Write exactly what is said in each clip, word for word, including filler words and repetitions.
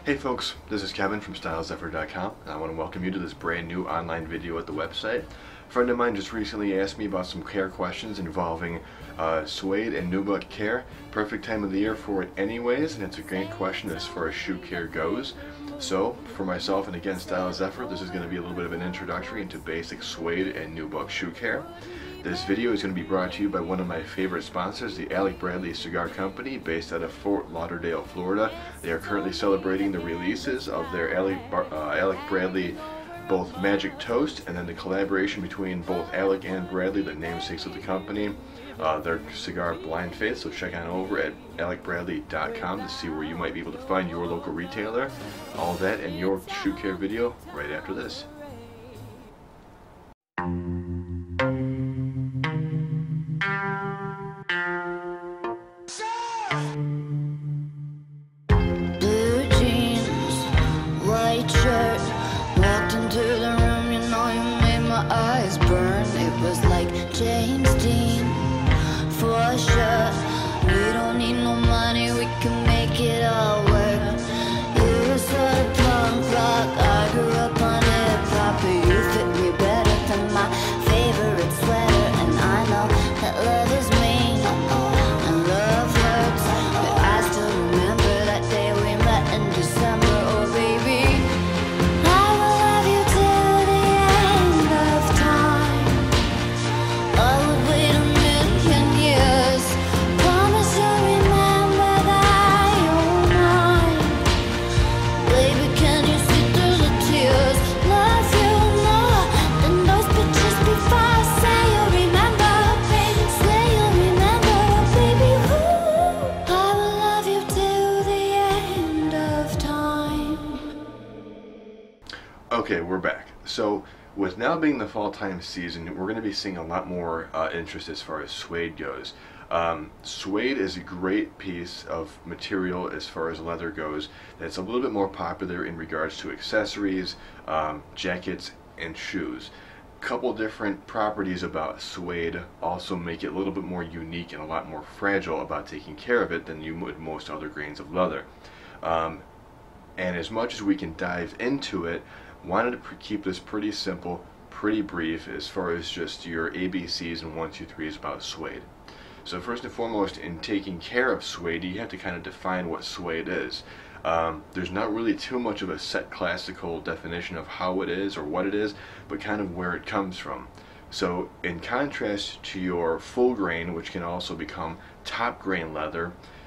Hey folks, this is Kevin from Style Zephyr dot com, and I want to welcome you to this brand new online video at the website. A friend of mine just recently asked me about some care questions involving uh, Suede and nubuck care. Perfect time of the year for it anyways, and it's a great question as far as shoe care goes. So, for myself and again Style Zephyr, this is going to be a little bit of an introductory into basic Suede and nubuck shoe care. This video is going to be brought to you by one of my favorite sponsors, the Alec Bradley Cigar Company, based out of Fort Lauderdale, Florida. They are currently celebrating the releases of their Alec, Bar uh, Alec Bradley both Magic Toast, and then the collaboration between both Alec and Bradley, the namesakes of the company, uh, their cigar Blind Faith. So check on over at Alec Bradley dot com to see where you might be able to find your local retailer. All that and your shoe care video right after this. Blue jeans, white shirt, walked into the room, you know you made my eyes burn. It was like James Dean, for sure. We don't need no money, we can make it all work. You were sort of punk rock, I grew up on hip-hop, but you fit me better than my favorite sweater. And I know that love is mean, and love hurts, but I still remember that day we met in December. Oh baby, I will love you till the end of time. I would wait a million years, promise you'll remember that you're mine. Baby, can you see through the tears? Love you more than those pictures before. Say you'll remember, baby, say you'll remember. Oh baby, ooh, I will love you till the end of time. Okay, we're back. So, with now being the fall time season, we're going to be seeing a lot more uh, interest as far as suede goes. Um, suede is a great piece of material as far as leather goes that's a little bit more popular in regards to accessories, um, jackets, and shoes. Couple different properties about suede also make it a little bit more unique and a lot more fragile about taking care of it than you would most other grains of leather. Um, and as much as we can dive into it, wanted to keep this pretty simple, pretty brief as far as just your A B Cs and one, two, threes about suede. So first and foremost, in taking care of suede, you have to kind of define what suede is. Um, there's not really too much of a set classical definition of how it is or what it is, but kind of where it comes from. So in contrast to your full grain, which can also become top grain leather,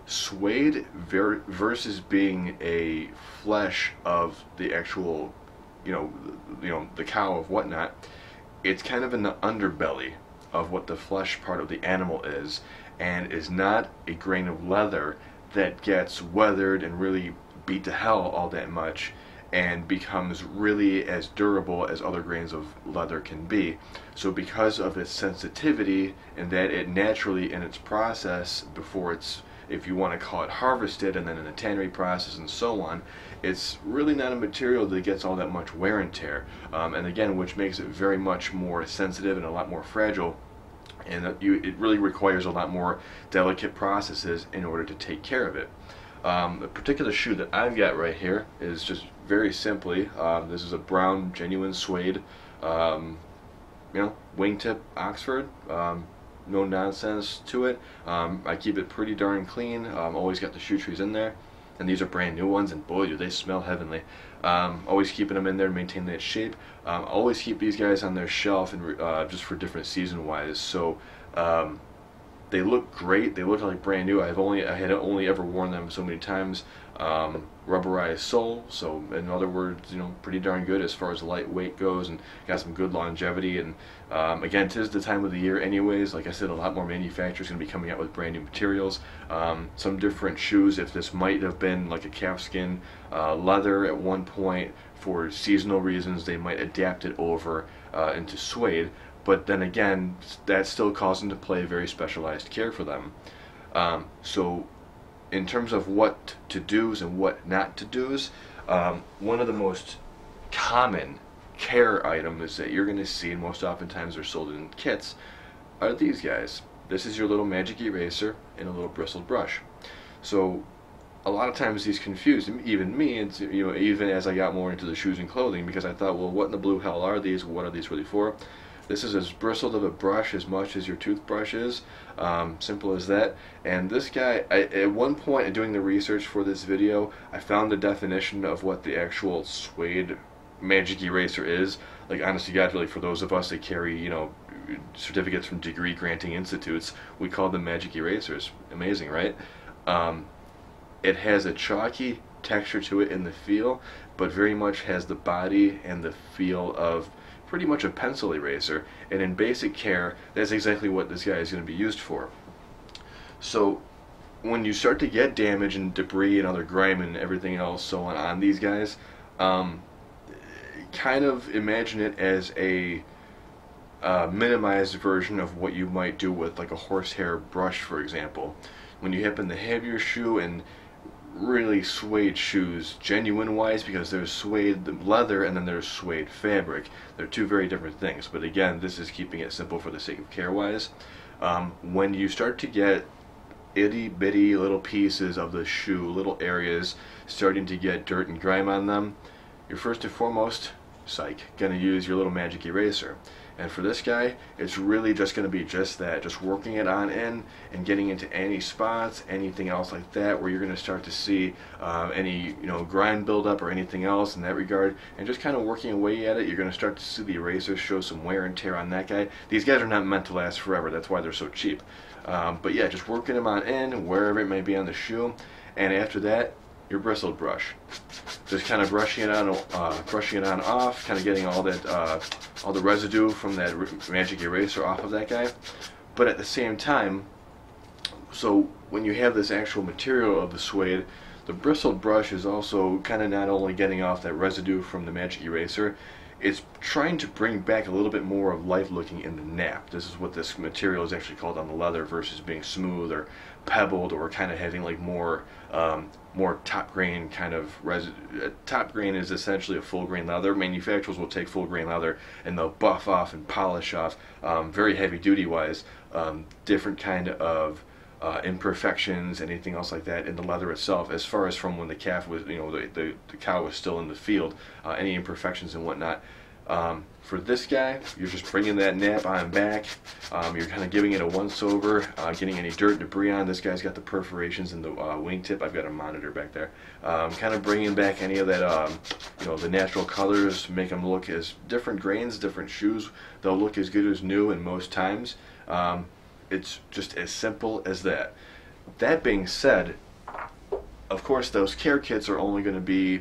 suede ver versus being a flesh of the actual, you know, you know, the cow of whatnot, it's kind of in the underbelly of what the flesh part of the animal is, and is not a grain of leather that gets weathered and really beat to hell all that much and becomes really as durable as other grains of leather can be. So because of its sensitivity and that it naturally in its process before it's, if you want to call it, harvested, and then in the tannery process and so on, it's really not a material that gets all that much wear and tear, um, and again, which makes it very much more sensitive and a lot more fragile, and that you, it really requires a lot more delicate processes in order to take care of it. Um, the particular shoe that I've got right here is just very simply, um, this is a brown genuine suede, um, you know, wingtip Oxford. Um, no nonsense to it. Um, I keep it pretty darn clean. Um, always got the shoe trees in there, and these are brand new ones, and boy do they smell heavenly. Um, always keeping them in there, maintain that shape. Um, always keep these guys on their shelf and uh, just for different season wise. So um, they look great. They look like brand new. I've only I had only ever worn them so many times. Um, rubberized sole, so in other words, you know, pretty darn good as far as lightweight goes, and got some good longevity. And um, again, 'tis the time of the year anyways. Like I said, a lot more manufacturers going to be coming out with brand new materials. Um, some different shoes, if this might have been like a calfskin uh, leather at one point for seasonal reasons, they might adapt it over uh, into suede, but then again, that still calls into play very specialized care for them. Um, so in terms of what to do's and what not to do's, um, one of the most common care items that you're going to see, and most oftentimes they're sold in kits, are these guys. This is your little magic eraser and a little bristled brush. So a lot of times he's confused, even me, and you know, even as I got more into the shoes and clothing, because I thought, well, what in the blue hell are these? What are these really for? This is as bristled of a brush as much as your toothbrush is. Um, simple as that. And this guy, I, at one point in doing the research for this video, I found the definition of what the actual Suede magic eraser is. Like, honestly, God, really, for those of us that carry, you know, certificates from degree granting institutes, we call them magic erasers. Amazing, right? Um, it has a chalky texture to it in the feel, but very much has the body and the feel of pretty much a pencil eraser, and in basic care, that's exactly what this guy is going to be used for. So when you start to get damage and debris and other grime and everything else so on on these guys, um, kind of imagine it as a uh, minimized version of what you might do with like a horsehair brush, for example. When you happen to have your shoe, and really suede shoes, genuine wise, because there's suede leather and then there's suede fabric. They're two very different things, but again, this is keeping it simple for the sake of care wise. Um, when you start to get itty bitty little pieces of the shoe, little areas starting to get dirt and grime on them, you're first and foremost, psych, gonna use your little magic eraser. And for this guy, it's really just going to be just that, just working it on in and getting into any spots, anything else like that, where you're going to start to see uh, any, you know, grime buildup or anything else in that regard, and just kind of working away at it. You're going to start to see the erasers show some wear and tear on that guy. These guys are not meant to last forever. That's why they're so cheap. Um, but yeah, just working them on in, wherever it may be on the shoe, and after that, your bristled brush. Just kind of brushing it on, uh, brushing it on off, kind of getting all that, uh, all the residue from that magic eraser off of that guy. But at the same time, so when you have this actual material of the suede, the bristled brush is also kind of not only getting off that residue from the magic eraser, it's trying to bring back a little bit more of life looking in the nap. This is what this material is actually called on the leather, versus being smooth or pebbled or kind of having like more um, more top grain kind of residue. Uh, top grain is essentially a full grain leather. Manufacturers will take full grain leather and they'll buff off and polish off, um, very heavy duty wise, um, different kind of Uh, imperfections, anything else like that in the leather itself, as far as from when the calf was, you know, the, the, the cow was still in the field, uh, any imperfections and whatnot. Um, for this guy, you're just bringing that nap on back, um, you're kind of giving it a once over, uh, getting any dirt, debris on. This guy's got the perforations in the uh, wingtip. I've got a monitor back there. Um, kind of bringing back any of that, um, you know, the natural colors to make them look as different grains, different shoes. They'll look as good as new in most times. Um, It's just as simple as that. That being said, of course, those care kits are only going to be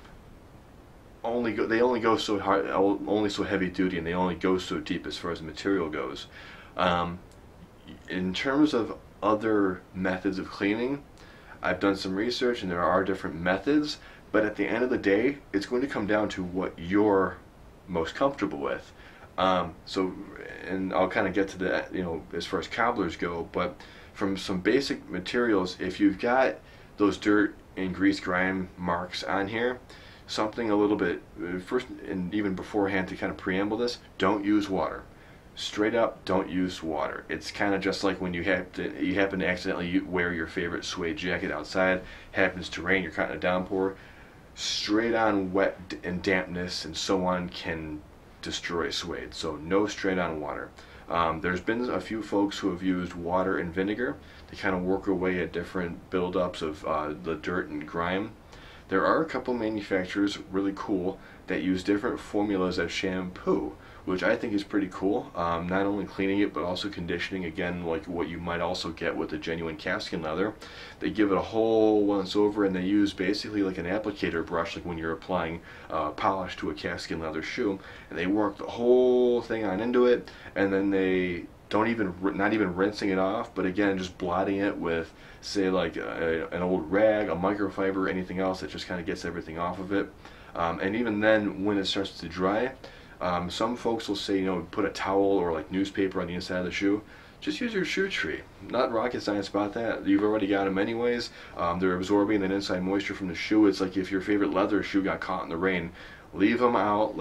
only go, they only go so hard, only so heavy duty, and they only go so deep as far as material goes. Um, in terms of other methods of cleaning, I've done some research, and there are different methods. But at the end of the day, it's going to come down to what you're most comfortable with. Um, so, and I'll kind of get to that, you know, as far as cobblers go, but from some basic materials, if you've got those dirt and grease grime marks on here, something a little bit, first and even beforehand to kind of preamble this, don't use water. Straight up, don't use water. It's kind of just like when you have to, you happen to accidentally wear your favorite suede jacket outside, happens to rain, you're caught in a downpour, straight on wet and dampness and so on can destroy suede. So no straight on water. Um, there's been a few folks who have used water and vinegar to kind of work away at different buildups of uh, the dirt and grime. There are a couple manufacturers, really cool, that use different formulas of shampoo, which I think is pretty cool. Um, not only cleaning it, but also conditioning, again, like what you might also get with a genuine calfskin leather. They give it a whole once over, and they use basically like an applicator brush, like when you're applying uh, polish to a calfskin leather shoe, and they work the whole thing on into it, and then they don't even, not even rinsing it off, but again, just blotting it with, say, like a, an old rag, a microfiber, anything else that just kind of gets everything off of it. Um, and even then, when it starts to dry, um, some folks will say, you know, put a towel or like newspaper on the inside of the shoe. Just use your shoe tree. Not rocket science about that. You've already got them anyways. Um, they're absorbing that inside moisture from the shoe. It's like if your favorite leather shoe got caught in the rain, leave them out, let them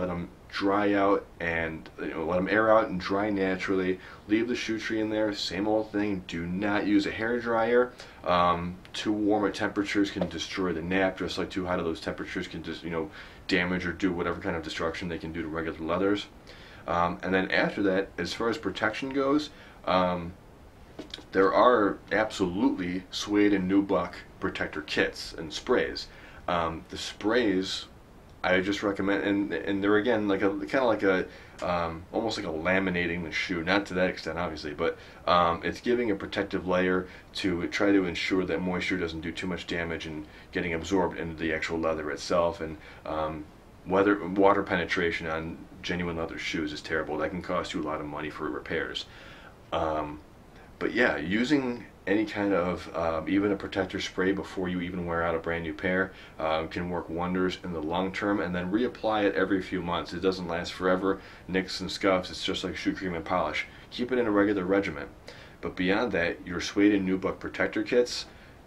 dry out, and you know, let them air out and dry naturally. Leave the shoe tree in there, same old thing. Do not use a hair dryer. Um, too warm at temperatures can destroy the nap, just like too hot of those temperatures can just, you know, damage or do whatever kind of destruction they can do to regular leathers. Um, and then after that, as far as protection goes, um, there are absolutely Suede and Nubuck protector kits and sprays. Um, the sprays I just recommend, and and they're again like a kind of like a um, almost like a laminating the shoe, not to that extent obviously, but um, it's giving a protective layer to try to ensure that moisture doesn't do too much damage and getting absorbed into the actual leather itself. And um, weather water penetration on genuine leather shoes is terrible. That can cost you a lot of money for repairs. Um, but yeah, using any kind of um, even a protector spray before you even wear out a brand new pair uh, can work wonders in the long term, and then reapply it every few months. It doesn't last forever. Nicks and scuffs, it's just like shoe cream and polish. Keep it in a regular regimen. But beyond that, your Suede and Nubuck protector kits,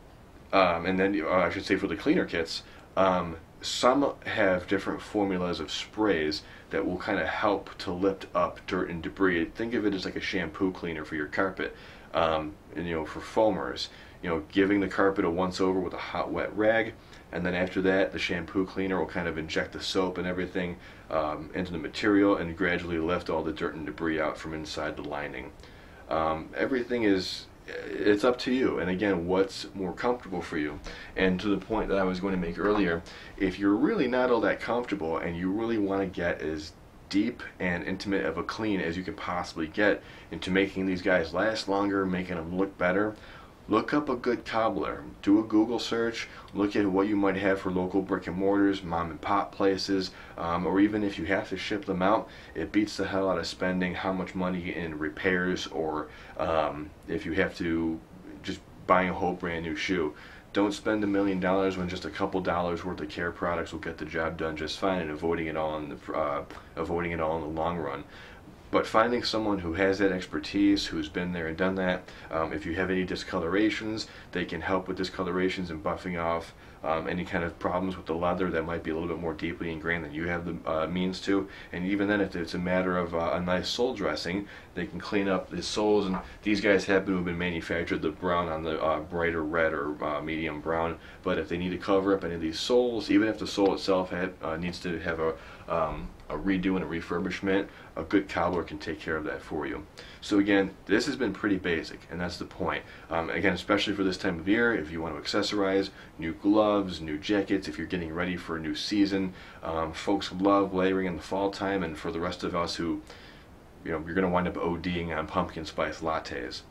um, and then uh, I should say for the cleaner kits, um, some have different formulas of sprays that will kind of help to lift up dirt and debris. Think of it as like a shampoo cleaner for your carpet. Um, and you know, for foamers, you know, giving the carpet a once over with a hot wet rag, and then after that the shampoo cleaner will kind of inject the soap and everything um, into the material and gradually lift all the dirt and debris out from inside the lining. Um, everything is, it's up to you, and again, what's more comfortable for you. And to the point that I was going to make earlier, if you're really not all that comfortable and you really want to get as deep and intimate of a clean as you can possibly get into making these guys last longer, making them look better, look up a good cobbler. Do a Google search, look at what you might have for local brick and mortars, mom and pop places, um, or even if you have to ship them out, it beats the hell out of spending how much money in repairs, or um, if you have to just buy a whole brand new shoe. Don't spend a million dollars when just a couple dollars worth of care products will get the job done just fine, and avoiding it all in the uh, avoiding it all in the long run. But finding someone who has that expertise, who's been there and done that, um, if you have any discolorations, they can help with discolorations and buffing off um, any kind of problems with the leather that might be a little bit more deeply ingrained than you have the uh, means to. And even then, if it's a matter of uh, a nice sole dressing, they can clean up the soles. And these guys happen to have been manufactured the brown on the uh, brighter red or uh, medium brown. But if they need to cover up any of these soles, even if the sole itself had, uh, needs to have a um, a redo and a refurbishment, a good cobbler can take care of that for you. So again, this has been pretty basic, and that's the point. Um, again, especially for this time of year, if you want to accessorize, new gloves, new jackets, if you're getting ready for a new season. Um, folks love layering in the fall time, and for the rest of us who, you know, you're going to wind up ODing on pumpkin spice lattes.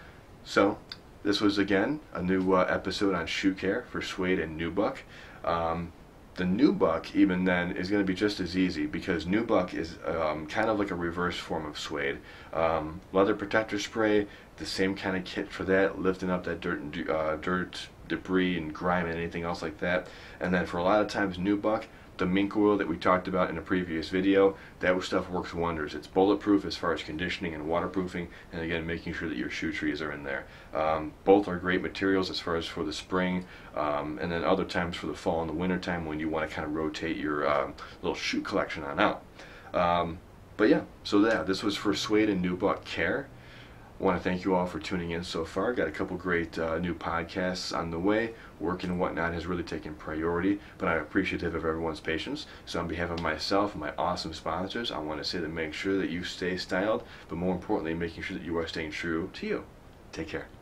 So this was again a new uh, episode on shoe care for Suede and Nubuck. Um, The Nubuck, even then, is going to be just as easy, because Nubuck is um, kind of like a reverse form of Suede. Um, leather protector spray, the same kind of kit for that, lifting up that dirt, and, uh, dirt, debris, and grime, and anything else like that. And then for a lot of times, Nubuck, the mink oil that we talked about in a previous video, that stuff works wonders. It's bulletproof as far as conditioning and waterproofing, and again, making sure that your shoe trees are in there. Um, both are great materials as far as for the spring, um, and then other times for the fall and the winter time when you want to kind of rotate your um, little shoe collection on out. Um, but yeah, so yeah, this was for Suede and Nubuck Care. I want to thank you all for tuning in so far. Got a couple great uh, new podcasts on the way. Work and whatnot has really taken priority, but I'm appreciative of everyone's patience. So on behalf of myself and my awesome sponsors, I want to say that make sure that you stay styled, but more importantly, making sure that you are staying true to you. Take care.